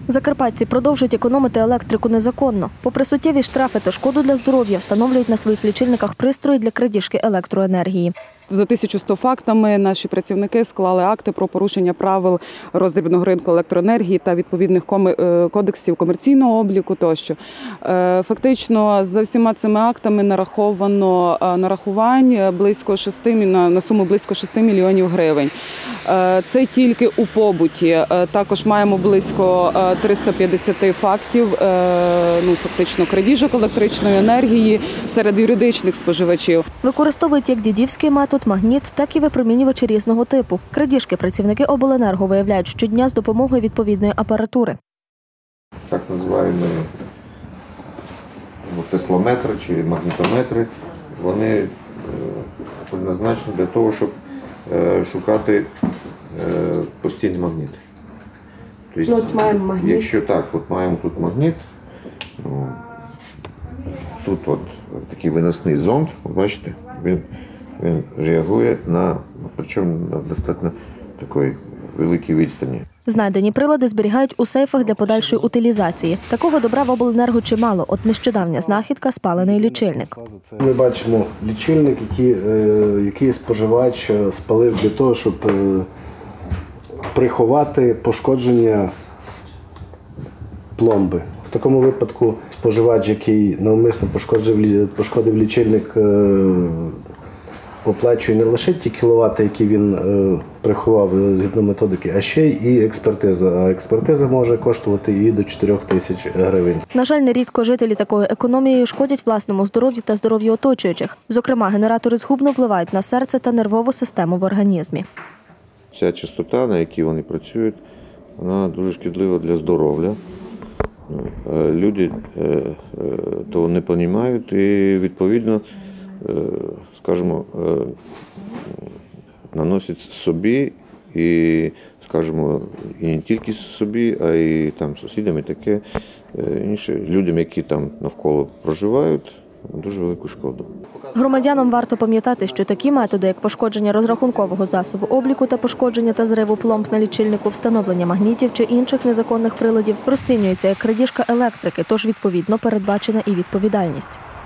Закарпатці продовжують економити електрику незаконно. Попри суттєві штрафи та шкоду для здоров'я, встановлюють на своїх лічильниках пристрої для крадіжки електроенергії. За 1100 фактами наші працівники склали акти про порушення правил роздрібного ринку електроенергії та відповідних кодексів комерційного обліку тощо. Фактично за всіма цими актами нараховано нарахувань на суму близько 6 мільйонів гривень. Це тільки у побуті. Також маємо близько 350 фактів фактично крадіжок електричної енергії серед юридичних споживачів. Використовують як дідівський метод, магніт, так і випромінювачі різного типу. Крадіжки працівники обленерго виявляють щодня з допомогою відповідної апаратури. Так називаємо теслометри чи магнітометри. Вони призначені для того, щоб шукати постійний магніт. Тобто, от маємо магніт. Якщо так, маємо тут магніт, тут такий виносний зонд, бачите, він реагує причому на достатньо такої великій відстані. Знайдені прилади зберігають у сейфах для подальшої утилізації. Такого добра в обленерго чимало. От нещодавня знахідка – спалений лічильник. Ми бачимо лічильник, який споживач спалив для того, щоб приховати пошкодження пломби. В такому випадку споживач, який навмисно пошкодив лічильник, оплачує не лише ті кіловати, які він приховав згідно методики, а ще і експертиза. А експертиза може коштувати і до 4 тисяч гривень. На жаль, нерідко жителі такою економією шкодять власному здоров'ю та здоров'ю оточуючих. Зокрема, генератори згубно впливають на серце та нервову систему в організмі. Ця частота, на якій вони працюють, вона дуже шкідлива для здоров'я. Люди того не розуміють і, відповідно, скажімо, наносять собі і, скажімо, і не тільки собі, а й сусідам і таке інше, людям, які там навколо проживають, дуже велику шкоду. Громадянам варто пам'ятати, що такі методи, як пошкодження розрахункового засобу обліку та пошкодження та зриву пломб на лічильнику, встановлення магнітів чи інших незаконних приладів, розцінюються як крадіжка електрики, тож відповідно передбачена і відповідальність.